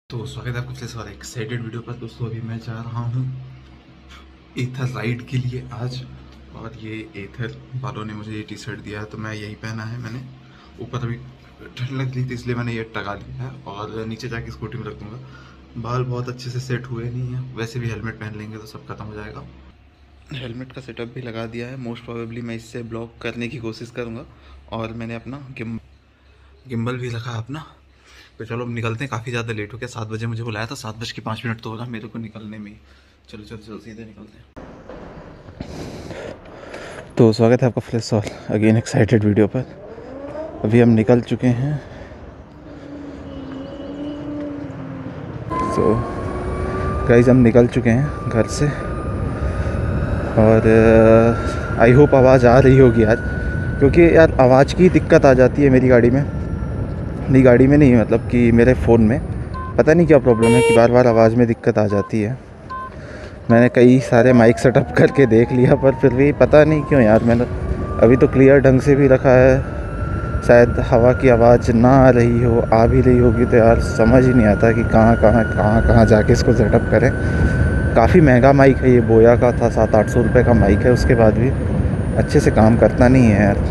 तो स्वागत है आपका फिर से और एक्साइटेड वीडियो पर। दोस्तों अभी मैं जा रहा हूँ एथर राइड के लिए आज, और ये एथर वालों ने मुझे ये टी शर्ट दिया है तो मैं यही पहना है। मैंने ऊपर अभी ठंड लग रही थी इसलिए मैंने ये टगा दिया है और नीचे जाके स्कूटी में रख दूँगा। बाल बहुत अच्छे से सेट हुए नहीं हैं, वैसे भी हेलमेट पहन लेंगे तो सब खत्म हो जाएगा। हेलमेट का सेटअप भी लगा दिया है, मोस्ट प्रोबेबली मैं इससे ब्लॉक करने की कोशिश करूँगा। और मैंने अपना गिम्बल भी रखा है अपना। तो चलो अब निकलते हैं, काफ़ी ज़्यादा लेट हो गया। 7 बजे मुझे बुलाया था, 7:05 तो होगा मेरे को निकलने में ही। चलो चलो चलो सीधे निकलते हैं। तो स्वागत है आपका फिर से और अगेन एक्साइटेड वीडियो पर। अभी हम निकल चुके हैं। तो गाइस हम निकल चुके हैं घर से और आई होप आवाज़ आ रही होगी यार, क्योंकि यार आवाज़ की दिक्कत आ जाती है मेरी गाड़ी में। नहीं गाड़ी में नहीं, मतलब कि मेरे फ़ोन में पता नहीं क्या प्रॉब्लम है कि बार बार आवाज़ में दिक्कत आ जाती है। मैंने कई सारे माइक सेटअप करके देख लिया पर फिर भी पता नहीं क्यों यार। मैंने अभी तो क्लियर ढंग से भी रखा है, शायद हवा की आवाज़ ना आ रही हो, आ भी रही होगी तो यार समझ ही नहीं आता कि कहाँ जाके इसको सेटअप करें। काफ़ी महंगा माइक है ये, बोया का था, 700-800 रुपये का माइक है, उसके बाद भी अच्छे से काम करता नहीं है यार।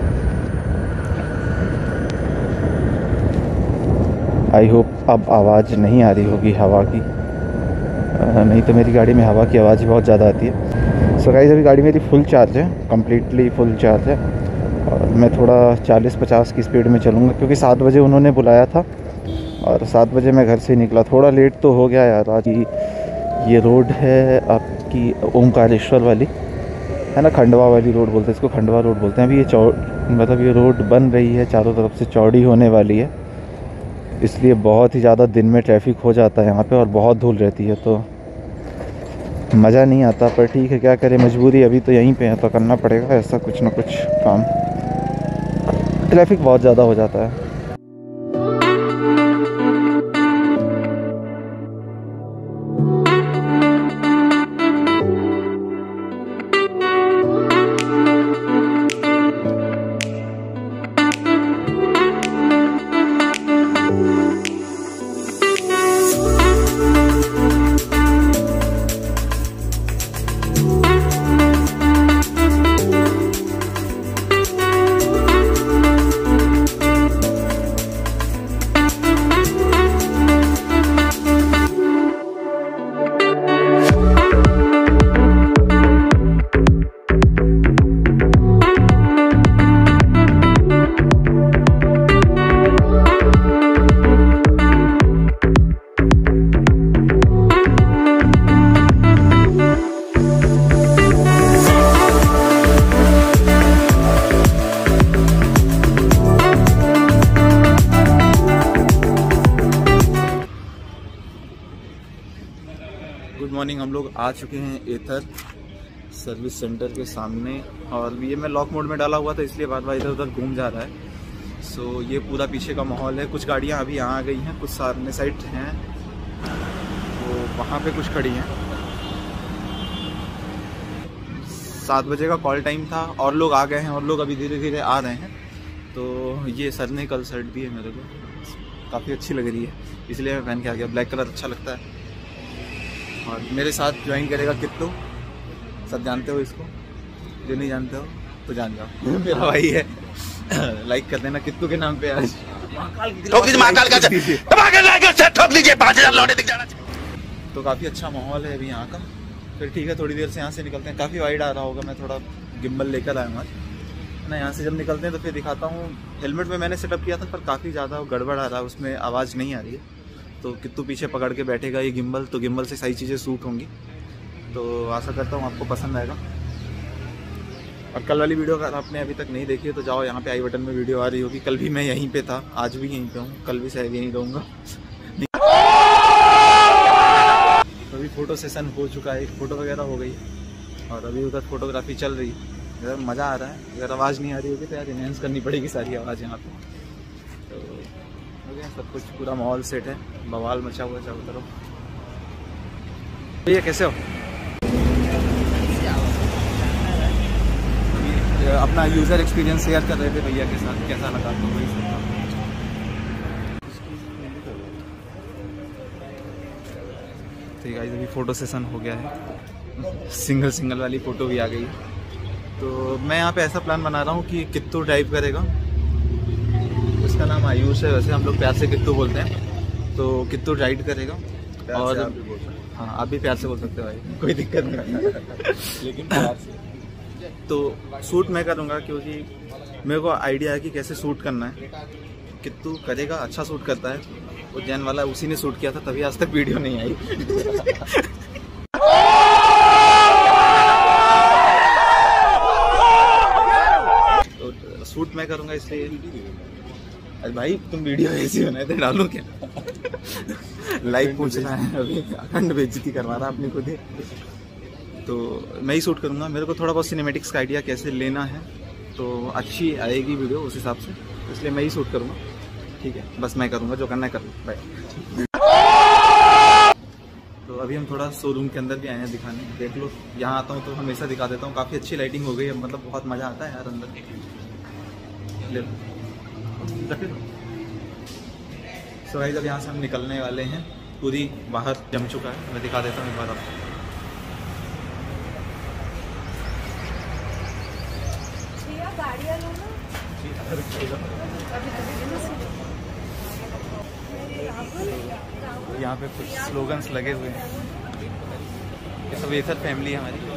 आई होप अब आवाज़ नहीं आ रही होगी हवा की, नहीं तो मेरी गाड़ी में हवा की आवाज़ ही बहुत ज़्यादा आती है। सो गाइस अभी गाड़ी मेरी फुल चार्ज है, कम्प्लीटली फुल चार्ज है और मैं थोड़ा 40-50 की स्पीड में चलूँगा क्योंकि 7 बजे उन्होंने बुलाया था और 7 बजे मैं घर से निकला। थोड़ा लेट तो हो गया यार। आज ये रोड है आपकी ओंकारेश्वर वाली, है ना, खंडवा वाली रोड बोलते हैं इसको, खंडवा रोड बोलते हैं। अभी ये मतलब ये रोड बन रही है, चारों तरफ से चौड़ी होने वाली है, इसलिए बहुत ही ज़्यादा दिन में ट्रैफिक हो जाता है यहाँ पे और बहुत धूल रहती है तो मज़ा नहीं आता। पर ठीक है, क्या करें, मजबूरी अभी तो यहीं पे है तो करना पड़ेगा ऐसा कुछ ना कुछ काम। ट्रैफिक बहुत ज़्यादा हो जाता है। गुड मॉर्निंग, हम लोग आ चुके हैं एथर सर्विस सेंटर के सामने और ये मैं लॉक मोड में डाला हुआ था इसलिए बार बार इधर उधर घूम जा रहा है। सो ये पूरा पीछे का माहौल है। कुछ गाड़ियाँ अभी यहाँ आ गई हैं, कुछ सामने साइड हैं, तो वहाँ पे कुछ खड़ी हैं। 7 बजे का कॉल टाइम था और लोग आ गए हैं और लोग अभी धीरे धीरे आ रहे हैं। तो ये सर ने कल शर्ट दी है मेरे को, काफ़ी अच्छी लग रही है इसलिए मैं पहन के आ गया। ब्लैक कलर अच्छा लगता है। और मेरे साथ ज्वाइन करेगा किट्टू, सब जानते हो इसको, जो नहीं जानते हो तो जान जाओ, मेरा भाई है। लाइक कर देना किट्टू के नाम पे आज। तो काफ़ी अच्छा माहौल है अभी यहाँ का। फिर ठीक है, थोड़ी देर से यहाँ से निकलते हैं। काफ़ी वाइड आ रहा होगा, मैं थोड़ा गिम्बल लेकर आऊँगा ना। यहाँ से जब निकलते हैं तो फिर दिखाता हूँ। हेलमेट में मैंने सेटअप किया था पर काफ़ी ज़्यादा गड़बड़ आ रहा है, उसमें आवाज़ नहीं आ रही है। तो कित्तू पीछे पकड़ के बैठेगा ये गिम्बल, तो गिम्बल से सही चीज़ें सूट होंगी। तो आशा करता हूँ आपको पसंद आएगा। और कल वाली वीडियो अगर आपने अभी तक नहीं देखी है तो जाओ, यहाँ पे आई बटन में वीडियो आ रही होगी। कल भी मैं यहीं पे था, आज भी यहीं पे हूँ, कल भी शायद यहीं रहूँगा। तो अभी फ़ोटो सेशन हो चुका है, एक फ़ोटो वगैरह हो गई और अभी उधर फोटोग्राफी चल रही है। अगर मज़ा आ रहा है, अगर आवाज़ नहीं आ रही होगी तो यार इनहेंस करनी पड़ेगी सारी आवाज़ यहाँ पे। तो हो गया सब कुछ, पूरा माहौल सेट है, बवाल मचा हुआ चारों तरफ। भैया कैसे हो? अपना यूज़र एक्सपीरियंस शेयर कर रहे थे भैया के साथ, कैसा लगा तो वही सब। तो गाइस अभी फ़ोटो सेशन हो गया है, सिंगल वाली फ़ोटो भी आ गई है। तो मैं यहाँ पे ऐसा प्लान बना रहा हूँ कि कित्तू ड्राइव करेगा। उसका नाम आयुष है, वैसे हम लोग प्यार से कित्तू बोलते हैं। तो कित्तू ड्राइव करेगा और हाँ आप भी प्यार से बोल सकते हो भाई, कोई दिक्कत नहीं लेकिन प्यार से। तो शूट मैं करूँगा क्योंकि मेरे को आइडिया है कि कैसे शूट करना है। कित्तू करेगा, अच्छा शूट करता है। उज्जैन वाला उसी ने शूट किया था, तभी आज तक वीडियो नहीं आई। तो शूट मैं करूँगा इसलिए। अरे भाई तुम वीडियो ऐसी बनाए थे, डालूं क्या? लाइव पूछ रहा है अभी, अखंड बेइज्जती करवा रहा अपनी खुद ही। तो मैं ही शूट करूँगा। मेरे को थोड़ा बहुत सिनेमेटिक्स का आइडिया कैसे लेना है, तो अच्छी आएगी वीडियो उस हिसाब से, इसलिए मैं ही शूट करूँगा। ठीक है, बस मैं करूँगा, जो करना है कर लूँ। बाय। तो अभी हम थोड़ा शोरूम के अंदर भी आए हैं दिखाने। देख लो, यहाँ आता हूँ तो हमेशा दिखा देता हूँ। काफ़ी अच्छी लाइटिंग हो गई है, मतलब बहुत मज़ा आता है यार अंदर। ले लो। सो गाइस अब यहाँ से हम निकलने वाले हैं। पूरी बाहर जम चुका है, मैं दिखा देता हूँ एक बार आपको। यहाँ पे कुछ स्लोगन्स लगे हुए हैं। ये सब वेथर फैमिली है हमारी।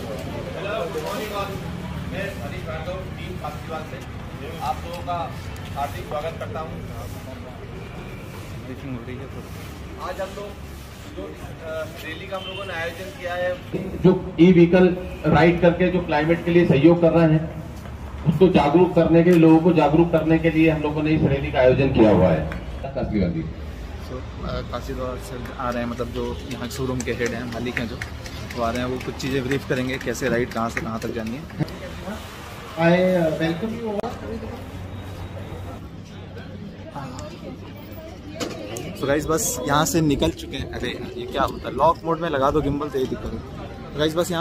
आप लोगों का हार्दिक स्वागत करता हूँ। ब्रीफिंग हो रही है। तो आज हम लोग जो रैली का हम लोगों ने आयोजन किया है, जो ई व्हीकल राइड करके जो क्लाइमेट के लिए सहयोग कर रहे हैं, उसको जागरूक करने के लिए, लोगों को जागरूक करने के लिए हम लोगों ने इस रैली का आयोजन किया हुआ है। सो काफ़ी दौर से आ रहे हैं, मतलब जो यहाँ शोरूम के हेड हैं, मालिक हैं, जो वो आ रहे हैं। वो कुछ चीज़ें ब्रीफ करेंगे, कैसे राइड कहाँ से कहाँ तक जानी है। Welcome you. तो गाइस बस यहाँ से निकल चुके हैं। अरे ये क्या होता है, लॉक मोड में लगा दो गिम्बल तो ये दिक्कत है। तो गाइस बस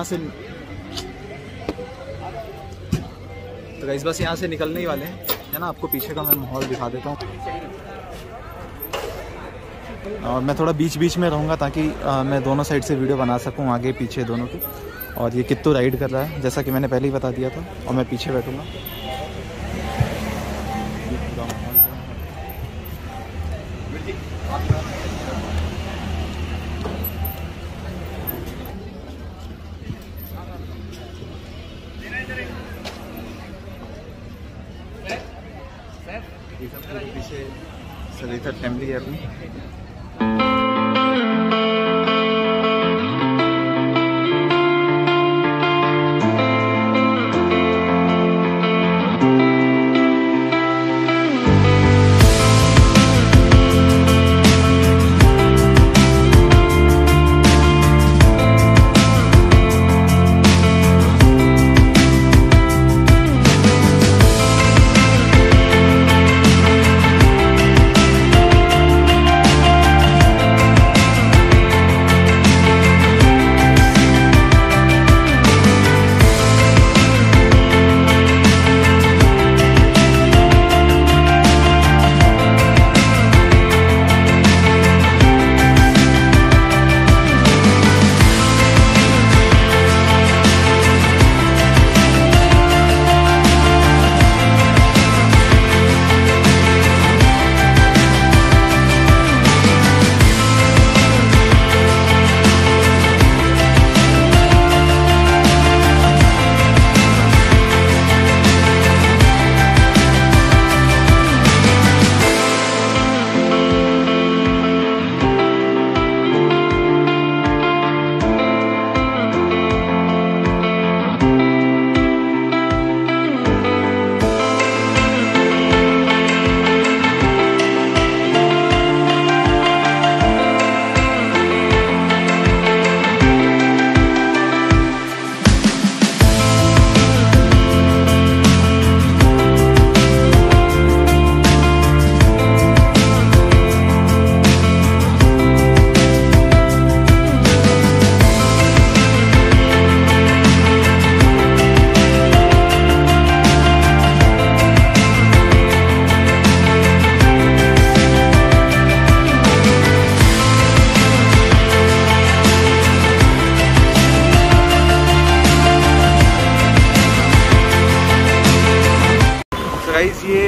यहाँ से निकलने ही वाले हैं, है ना। आपको पीछे का मैं माहौल दिखा देता हूँ। और मैं थोड़ा बीच में रहूँगा ताकि मैं दोनों साइड से वीडियो बना सकूँ, आगे पीछे दोनों की। और ये कित्तू राइड कर रहा है, जैसा कि मैंने पहले ही बता दिया था, और मैं पीछे बैठूँगा। ये सब पीछे सलीथर फैमिली है अपनी।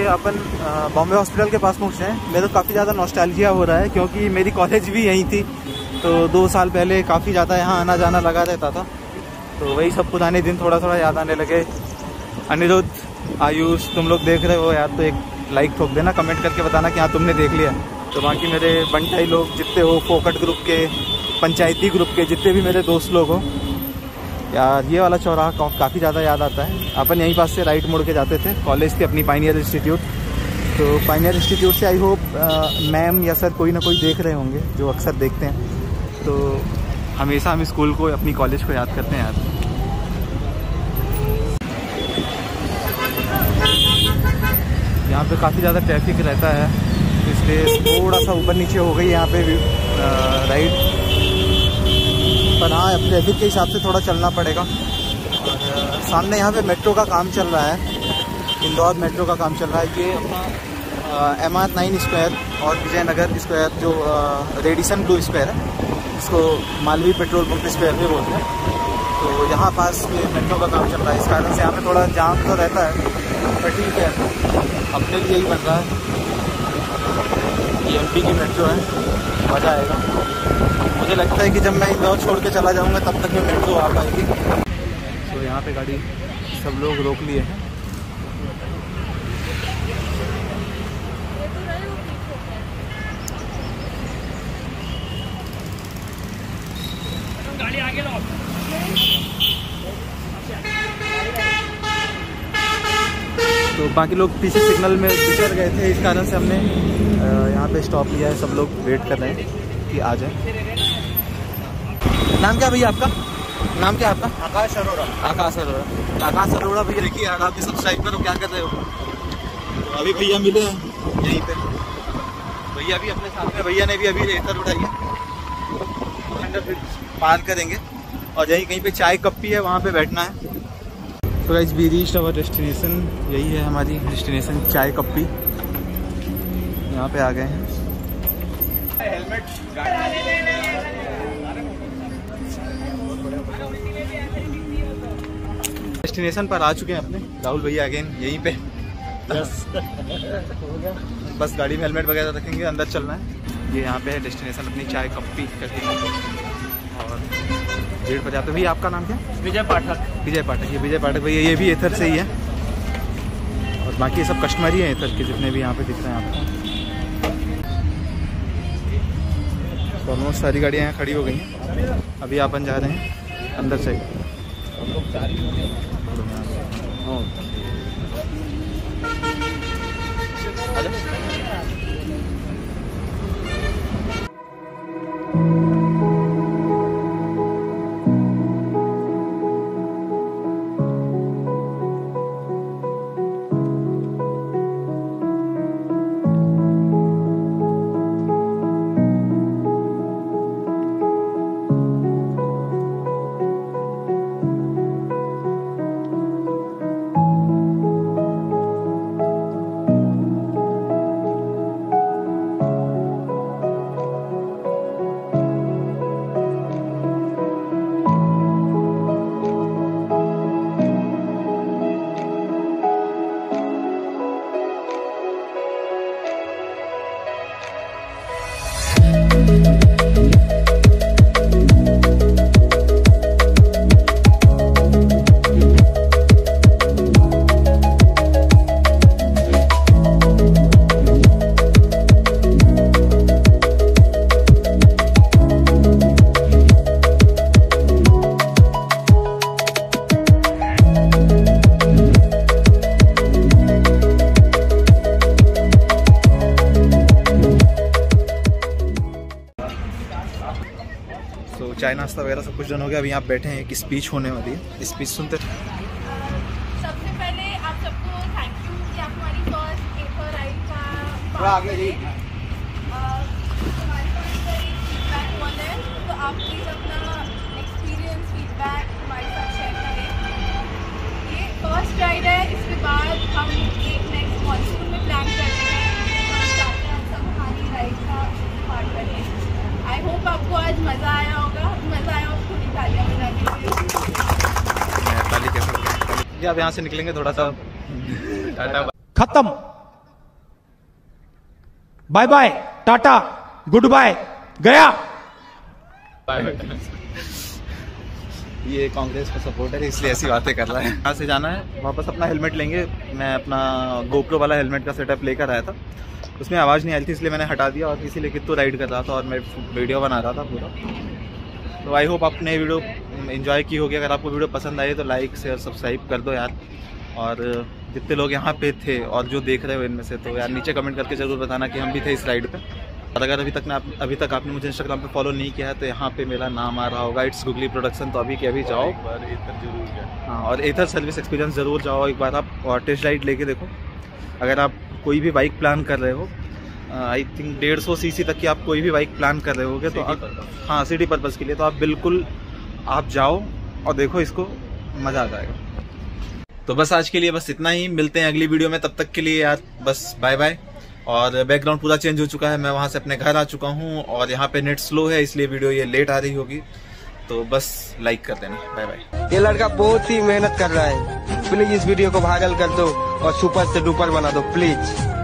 अपन बॉम्बे हॉस्पिटल के पास पहुँचे हैं। मेरे को काफ़ी ज़्यादा नॉस्टैल्जिया हो रहा है क्योंकि मेरी कॉलेज भी यहीं थी, तो 2 साल पहले काफ़ी ज़्यादा यहाँ आना जाना लगा रहता था। तो वही सब पुराने दिन थोड़ा थोड़ा याद आने लगे। अनिरुद्ध, आयुष, तुम लोग देख रहे हो यार तो एक लाइक ठोक देना, कमेंट करके बताना कि हाँ तुमने देख लिया। तो बाकी मेरे बंटाई लोग जितने हो, फोकट ग्रुप के, पंचायती ग्रुप के जितने भी मेरे दोस्त लोग हो यार, ये वाला चौराहा काफ़ी ज़्यादा याद आता है। अपन यहीं पास से राइट मुड़ के जाते थे, कॉलेज थी अपनी पाइनियर इंस्टीट्यूट। तो पाइनियर इंस्टीट्यूट से आई होप मैम या सर कोई ना कोई देख रहे होंगे जो अक्सर देखते हैं। तो हमेशा हम स्कूल को, अपनी कॉलेज को याद करते हैं यार। यहाँ पे काफ़ी ज़्यादा ट्रैफिक रहता है, इसलिए थोड़ा सा ऊपर नीचे हो गई यहाँ पे राइड। पर हाँ, अब ट्रैफिक के हिसाब से थोड़ा चलना पड़ेगा। और सामने यहाँ पे मेट्रो का काम चल रहा है, इंदौर मेट्रो का काम चल रहा है। ये अपना MR9 स्क्वायर और विजयनगर स्क्वायर जो रेडिसन ब्लू स्क्वायर है, इसको मालवी पेट्रोल पंप स्क्वायर भी बोलते हैं। तो यहाँ पास में मेट्रो का काम चल रहा है, इस कारण से यहाँ पे थोड़ा जाम तो रहता है, पर ठीक है, अपने लिए यही बन रहा है। ये MP की मेट्रो है, मज़ा आएगा। मुझे लगता है कि जब मैं इंदौर छोड़ के चला जाऊँगा तब तक ये मेट्रो आ पाएगी। तो यहाँ पे गाड़ी सब लोग रोक लिए हैं। गाड़ी आगे लो। तो बाकी लोग पीछे सिग्नल में गुजर गए थे, इस कारण से हमने यहाँ पे स्टॉप लिया है। सब लोग वेट कर रहे हैं कि आ जाए। नाम क्या भैया आपका? नाम क्या आपका? आकाश अरोड़ा। आकाश अरोड़ा। आकाश अरोड़ा भैया, देखिए यार आप भी सब्सक्राइब करो। क्या कर रहे हो? तो अभी भैया मिले हैं यहीं पे, भैया भी अपने साथ में, भैया ने भी अभी रेतर उठाई है। पार करेंगे और यहीं कहीं पे चाय कप्पी है, वहाँ पे बैठना है। तो guys we reached our destination, यही है हमारी डेस्टिनेशन, चाय कप्पी। यहाँ पे आ गए हैं। डेस्टिनेशन पर आ चुके हैं अपने, राहुल भैया अगेन यहीं पे। बस गाड़ी में हेलमेट वगैरह रखेंगे, अंदर चलना है। ये यहाँ पे है डेस्टिनेशन अपनी, चाय कप्पी करके। और 1:30 बजे आते। भैया आपका नाम क्या? विजय पाठक। विजय पाठक। ये विजय पाठक भैया, ये भी एथर से ही है। और बाकी सब कस्टमर ही हैं एथर के, जितने भी यहाँ पे दिख रहे हैं आपको। तो ऑलमोस्ट सारी गाड़ियाँ यहाँ खड़ी हो गई हैं। अभी अपन जा रहे हैं अंदर से। चाय नाश्ता वगैरह सब कुछ डन हो गया। अभी यहाँ बैठे हैं, एक स्पीच होने वाली है, स्पीच सुनते। सबसे पहले आप सबको थैंक यू कि आप हमारी फर्स्ट एथर राइड का हमारे पास फीडबैक हुआ है, तो आप प्लीज़ अपना एक्सपीरियंस फीडबैक हमारे साथ शेयर करें। ये फर्स्ट राइड है, इसके बाद हम एक नेक्स्ट मॉनसून में प्लान कर रहे हैं, हम चाहते हैं सब हमारी राइड का पार्ट बने। आई होप आपको आज मज़ा आया होगा। मज़ा आया आपको तालियां बजाने के लिए। ताली कैसे? अब यहाँ से निकलेंगे थोड़ा सा, टाटा खत्म। बाय बाय, टाटा, गुड बाय, गया। ये कांग्रेस का सपोर्टर है इसलिए ऐसी बातें कर रहा है। यहाँ से जाना है, वापस अपना हेलमेट लेंगे। मैं अपना गोप्रो वाला हेलमेट का सेटअप लेकर आया था, उसमें आवाज़ नहीं आई थी इसलिए मैंने हटा दिया, और इसीलिए कित्तू राइड कर रहा था और मैं वीडियो बना रहा था पूरा। तो आई होप आपने वीडियो एंजॉय की होगी। अगर आपको वीडियो पसंद आई तो लाइक शेयर सब्सक्राइब कर दो यार। और जितने लोग यहाँ पे थे और जो देख रहे हो इनमें से, तो यार नीचे कमेंट करके ज़रूर बताना कि हम भी थे इस राइड पे। और अगर अभी तक आपने मुझे इंस्टाग्राम पे फॉलो नहीं किया है तो यहाँ पे मेरा नाम आ रहा होगा, इट्स गुगली प्रोडक्शन। तो अभी के अभी जाओ, हाँ, और एथर सर्विस एक्सपीरियंस ज़रूर जाओ एक बार आप, और टेस्ट राइड लेके देखो। अगर आप कोई भी बाइक प्लान कर रहे हो, आई थिंक 150 सीसी तक की आप कोई भी बाइक प्लान कर रहे होगे तो हाँ, सिटी पर्पज़ के लिए, तो आप बिल्कुल आप जाओ और देखो, इसको मज़ा आ जाएगा। तो बस आज के लिए बस इतना ही, मिलते हैं अगली वीडियो में। तब तक के लिए यार बस बाय बाय। और बैकग्राउंड पूरा चेंज हो चुका है, मैं वहाँ से अपने घर आ चुका हूँ और यहाँ पे नेट स्लो है इसलिए वीडियो ये लेट आ रही होगी। तो बस लाइक कर देना, बाय बाय। ये लड़का बहुत ही मेहनत कर रहा है, प्लीज इस वीडियो को वायरल कर दो और सुपर से डुपर बना दो प्लीज।